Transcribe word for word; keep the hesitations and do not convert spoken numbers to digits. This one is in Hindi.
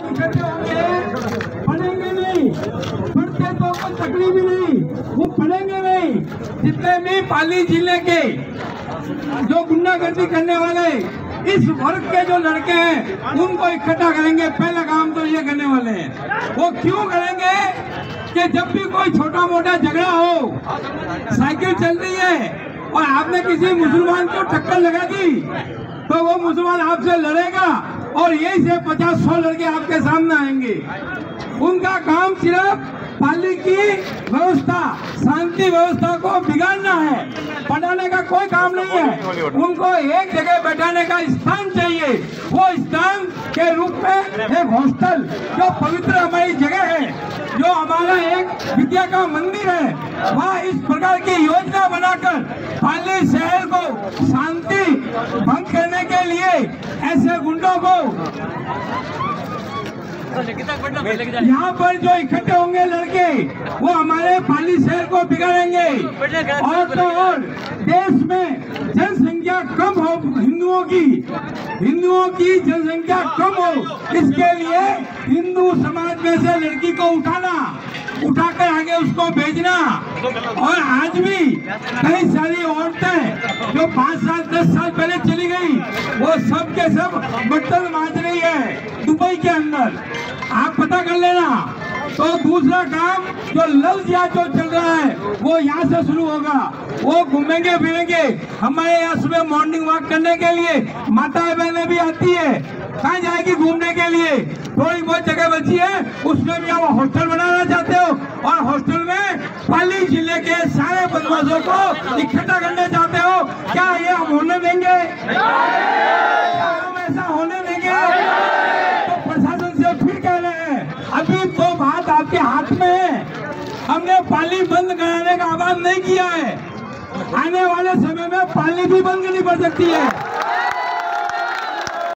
इकट्ठे होंगे, पढ़ेंगे नहीं, पढ़ते तो कोई तकलीफ ही नहीं, वो पढ़ेंगे नहीं। जितने भी पाली जिले के जो गुंडागर्दी करने वाले इस वर्ग के जो लड़के हैं उनको इकट्ठा करेंगे। पहला काम तो ये करने वाले हैं। वो क्यों करेंगे कि जब भी कोई छोटा मोटा झगड़ा हो, साइकिल चल रही है और आपने किसी मुसलमान को टक्कर लगा दी तो वो मुसलमान आपसे लड़ेगा और यही से पचास सौ लड़के आपके सामने आएंगे। उनका काम सिर्फ पाली की व्यवस्था, शांति व्यवस्था को बिगाड़ना है, पढ़ाने का कोई काम नहीं है। उनको एक जगह बैठाने का स्थान चाहिए। वो स्थान के रूप में एक हॉस्टल, जो पवित्र हमारी जगह है, जो हमारा एक विद्या का मंदिर है, वहाँ इस प्रकार की योजना बनाकर पाली शहर को शांति भंग करने के लिए ऐसे गुंडों को यहाँ पर जो इकट्ठे होंगे लड़के वो हमारे पाली शहर को बिगाड़ेंगे। और तो और देश में जनसंख्या कम हो, हिंदुओं की हिंदुओं की जनसंख्या कम हो, इसके लिए हिंदू समाज में से लड़की को उठाना, उठाकर आगे उसको भेजना। और आज भी कई सारी औरतें जो पाँच साल दस साल पहले चली गई वो सब के सब बर्तन मांज रही है दुबई के अंदर, आप पता कर लेना। तो दूसरा काम जो लव जिहाद जो चल रहा है वो यहाँ से शुरू होगा। वो घूमेंगे फिरेंगे, हमारे यहाँ सुबह मॉर्निंग वॉक करने के लिए माता बहनें भी आती है, कहाँ जाएगी घूमने के लिए? थोड़ी बहुत जगह बची है, उसमें भी आप हॉस्टल बनाना चाहते हो और हॉस्टल में पाली जिले के सारे बदमाशों को इकट्ठा करना चाहते हो। क्या ये हम होने देंगे? क्या हम ऐसा होने देंगे? तो प्रशासन से फिर कह रहे हैं, अभी तो बात आपके हाथ में है। हमने पाली बंद कराने का आह्वान नहीं किया है, आने वाले समय में पाली भी बंद करनी पड़ सकती है।